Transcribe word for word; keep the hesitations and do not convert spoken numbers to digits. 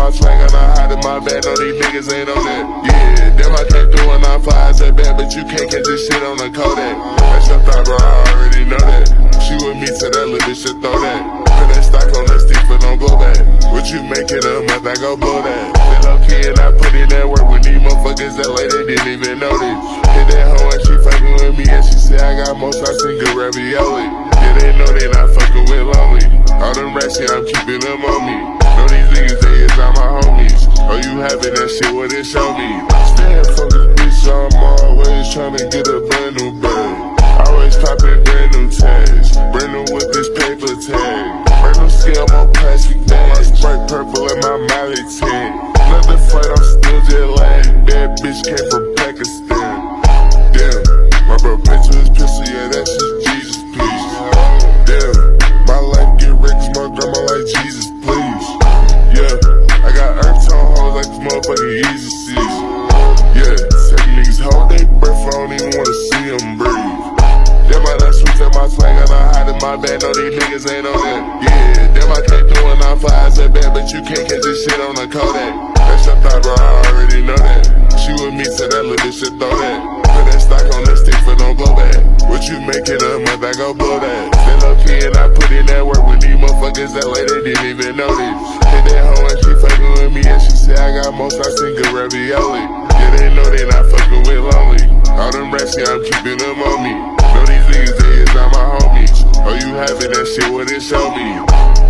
my swag and I hide in my bed. No, these niggas ain't on that. Yeah, damn, I came through and I fly that bad, but you can't catch this shit on the Kodak. That's your thought, bro, I already know that. She with me to that little bitch, should throw that. Put that stock on that stick, but don't go back. What you make it a month, I go blow that. Been low key and I put in that work with these motherfuckers that late, they didn't even notice. Hit that hoe and she fucking with me and she said I got most, I sing good ravioli. Yeah, they know they not fucking with lonely. All them rats here, I'm keeping them on me. Know these niggas, they is not my homies. Oh, you having that shit, what it show me? Stand for this bitch, so I'm always tryna get a brand new bag. Always popping brand new tags. Brand new with this paper tag. Brand new scale, my plastic bags. Bright purple in my Mali tag. Another flight, I'm still jet lagged. That bitch came from Pakistan. Damn, my bro paid to his pistol, yeah, that's just Jesus, please. Damn, my life get wrecked cause my grandma like Jesus, please. Yeah, I got earth tone hoes like this motherfucking easy seas. Yeah, certain niggas hold they breath, I don't even wanna see them breathe. Damn, I done switched up my swag and I hide in my bed. No, these niggas ain't on that. Yeah, damn, I came through and I fly that bad, but you can't catch this shit on the Kodak. That's your thought, bro, I already know that. She with me to that little bitch, should throw that. Put that stock on that stick, but don't go back. What you make it a month, I go blow that. Been low key and I put in that work with these motherfuckers that late, they didn't even notice. Hit that hoe and she fucking with me and she said I got most, I sing good ravioli. Yeah, they know they not fucking with lonely. All them rats here, I'm keeping them on me. Know these niggas, they is not my homies. Oh, you having that shit, what it show me?